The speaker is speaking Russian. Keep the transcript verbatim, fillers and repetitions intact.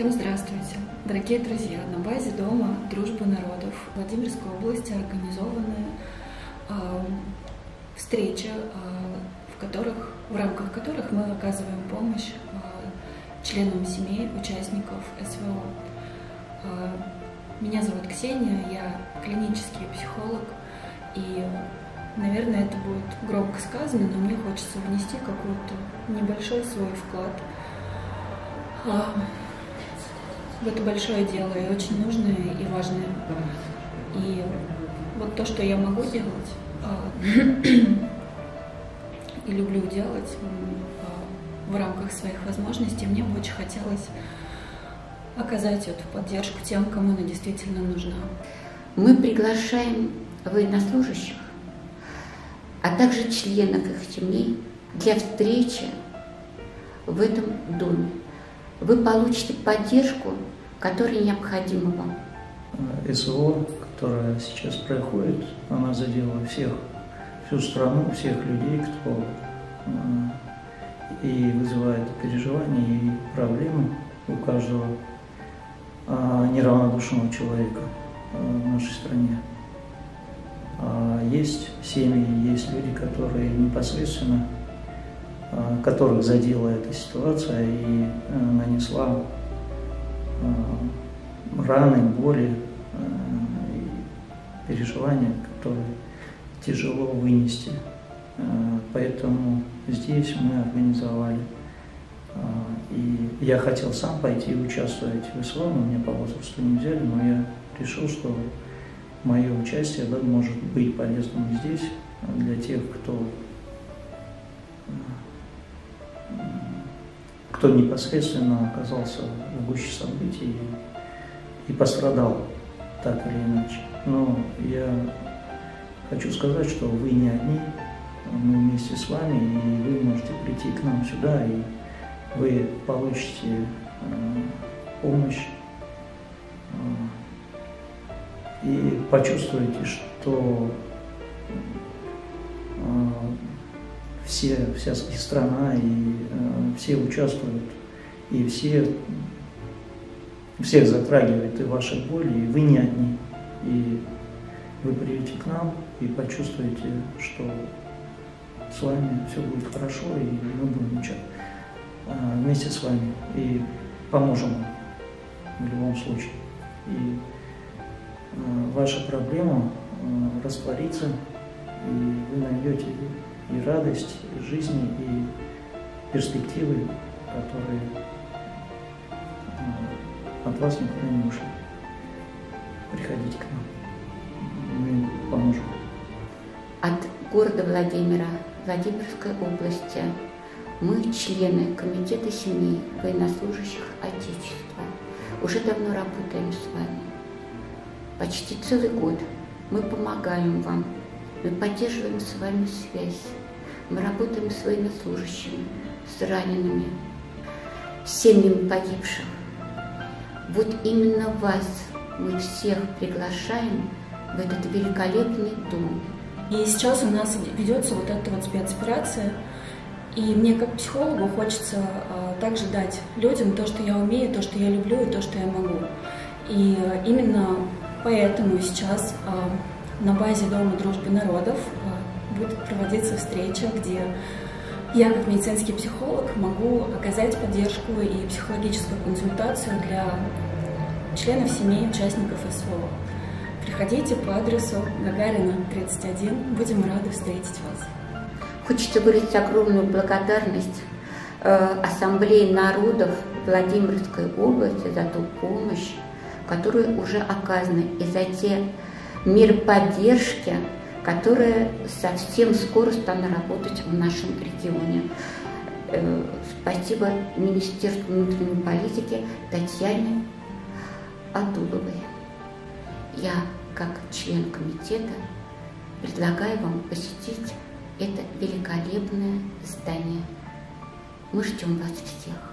Всем здравствуйте! Дорогие друзья, на базе Дома дружбы народов Владимирской области организованы э, встречи, э, в, которых, в рамках которых мы оказываем помощь э, членам семей участников эс вэ о. Э, меня зовут Ксения, я клинический психолог, и, наверное, это будет громко сказано, но мне хочется внести какой-то небольшой свой вклад э, в это большое дело, и очень нужное, и важное. И вот то, что я могу делать, и люблю делать в рамках своих возможностей, мне бы очень хотелось оказать эту поддержку тем, кому она действительно нужна. Мы приглашаем военнослужащих, а также членов их семей для встречи в этом доме. Вы получите поддержку, которая необходима вам. эс вэ о, которая сейчас проходит, она задела всех, всю страну, всех людей, кто и вызывает переживания и проблемы у каждого неравнодушного человека в нашей стране. Есть семьи, есть люди, которые непосредственно, которых задела эта ситуация и нанесла раны, боли, переживания, которые тяжело вынести. Поэтому здесь мы организовали. И я хотел сам пойти участвовать в эс вэ о, но меня по возрасту не взяли, но я решил, что мое участие, да, может быть полезным здесь для тех, кто кто непосредственно оказался в гуще событий и пострадал так или иначе. Но я хочу сказать, что вы не одни, мы вместе с вами, и вы можете прийти к нам сюда, и вы получите помощь и почувствуете, что Все, вся и страна, и э, все участвуют, и все, всех затрагивает и ваши боли, и вы не одни. И вы придете к нам и почувствуете, что с вами все будет хорошо, и мы будем э, вместе с вами и поможем вам в любом случае. И э, ваша проблема э, растворится, и вы найдете и радость жизни, и перспективы, которые от вас никуда не ушли. Приходите к нам, мы поможем. От города Владимира, Владимирской области, мы, члены Комитета семей военнослужащих Отечества, уже давно работаем с вами. Почти целый год мы помогаем вам. Мы поддерживаем с вами связь, мы работаем с военнослужащими, с ранеными, с семьями погибших. Вот именно вас мы всех приглашаем в этот великолепный дом. И сейчас у нас ведется вот эта вот спецоперация, и мне как психологу хочется а, также дать людям то, что я умею, то, что я люблю, и то, что я могу. И а, именно поэтому сейчас а, на базе Дома дружбы народов будет проводиться встреча, где я, как медицинский психолог, могу оказать поддержку и психологическую консультацию для членов семей участников эс вэ о. Приходите по адресу Гагарина, тридцать один. Будем рады встретить вас. Хочется выразить огромную благодарность э, Ассамблее народов Владимирской области за ту помощь, которая уже оказана, и за те меры поддержки, которые совсем скоро станут работать в нашем регионе. Спасибо Министерству внутренней политики Татьяне Адуловой. Я, как член комитета, предлагаю вам посетить это великолепное здание. Мы ждем вас всех.